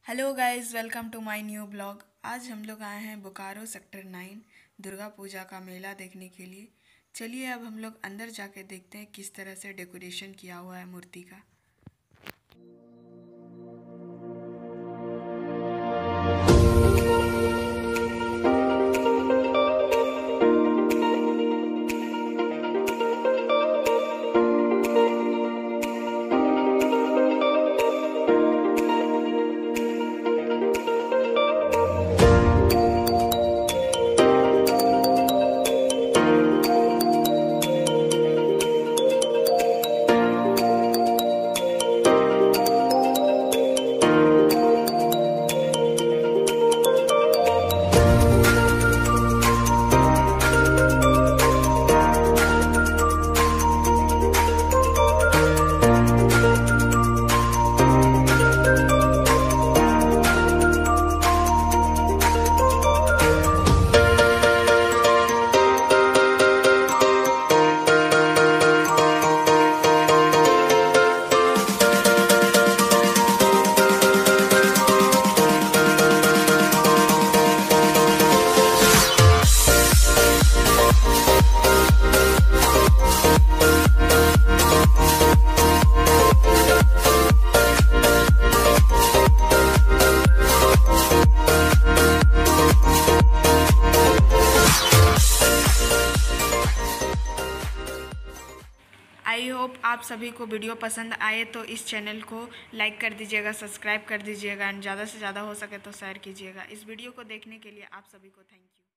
Hello guys, welcome to my new blog. आज हम लोग आए हैं बोकारो सेक्टर 9 दुर्गा पूजा का मेला देखने के लिए। चलिए अब हम लोग अंदर जाके देखते हैं किस तरह से डेकोरेशन किया हुआ है मूर्ति का। आई होप आप सभी को वीडियो पसंद आए तो इस चैनल को लाइक कर दीजिएगा, सब्सक्राइब कर दीजिएगा एंड ज़्यादा से ज़्यादा हो सके तो शेयर कीजिएगा। इस वीडियो को देखने के लिए आप सभी को थैंक यू।